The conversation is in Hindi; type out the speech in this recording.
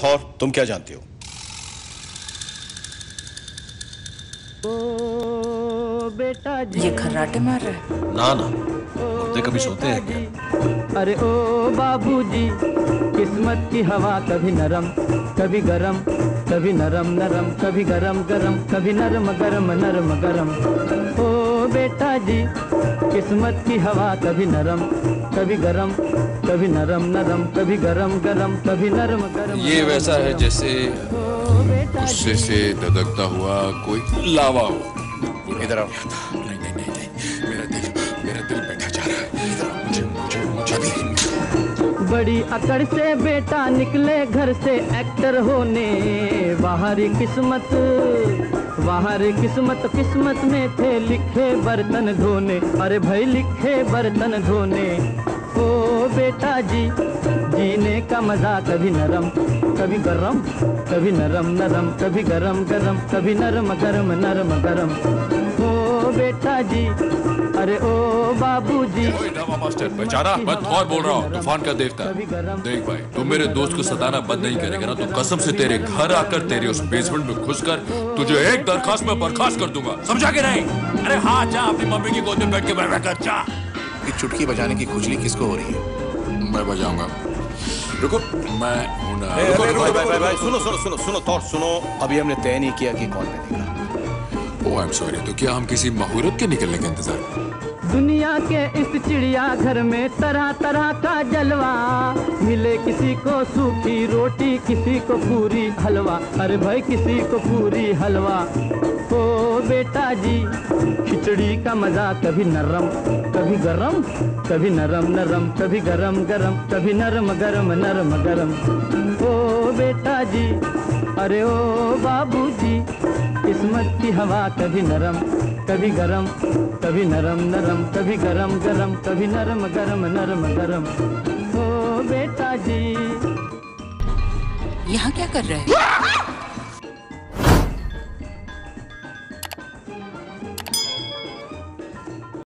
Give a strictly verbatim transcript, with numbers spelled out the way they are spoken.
थॉर, तुम क्या जानती हो? ओ बेटा जी, ये खर्राटे मार रहा है। ना ना, मुर्दे कभी सोते हैं क्या? अरे ओ बाबूजी, किस्मत की हवा कभी नरम कभी गरम, कभी नरम नरम कभी गरम गरम, कभी नरम गरम नरम गरम। ओ बेटा जी, किस्मत की हवा कभी नरम कभी गरम, कभी नरम नरम कभी गरम गरम, कभी नरम गरम। ये वैसा है जैसे गुस्से से धधकता हुआ कोई लावा हो। इधर आओ। नहीं नहीं नहीं नहीं, मेरा दिल मेरा दिल बैठा जा रहा है। इधर आओ, मुझे मुझे मुझे भी। बड़ी अकड़ से बेटा निकले घर से एक्टर होने, बाहरी किस्मत बाहरी किस्मत किस्मत में थे लिखे बर्तन धोने। अरे भाई लिखे बर्तन धोने। ओ बेटा जी, जीने का मजा कभी नरम कभी गरम, कभी नरम नरम कभी गरम गरम, कभी नरम गरम नरम गरम। ओ बेटा जी, अरे ओ बाबूजी। ओए नवा मास्टर, बेचारा मैं थॉर बोल रहा हूँ, तूफान का देवता। देख भाई, तू मेरे दोस्त को सताना बंद नहीं करेगा ना तो कसम से तेरे घर आकर तेरे उस बेसमेंट में घुसकर तुझे एक दरखास्त में बर्खास्त कर दूंगा, समझा के नहीं? अरे हाँ, जा अपनी मम्मी की गोद में बैठ के बैठ कर जा। ये चुटकी बजाने की खुजली किसको हो रही है? मैं बजाऊंगा। रुको, मैं हूं ना। ए, रुको, रुको, रुको, रुको, सुनो सुनो सुनो सुनो थॉर सुनो, अभी हमने तय नहीं किया कि कौन बनेगा। ओह आई एम सॉरी, तो क्या हम किसी मुहूर्त के निकलने का इंतजार? दुनिया के इस चिड़िया घर में तरह तरह का जलवा, मिले किसी को सूखी रोटी किसी को पूरी हलवा। अरे भाई किसी को पूरी हलवा। ओ बेटा जी, खिचड़ी का मजा कभी नरम कभी गरम, कभी नरम नरम कभी गरम गरम, कभी नरम गरम नरम गरम। ओ बेटा जी, अरे ओ बाबूजी, किस्मत की हवा कभी नरम कभी गरम, कभी नरम नरम कभी गरम गरम, कभी नरम गरम नरम गरम। ओ बेटा जी। यहाँ क्या कर रहे हैं?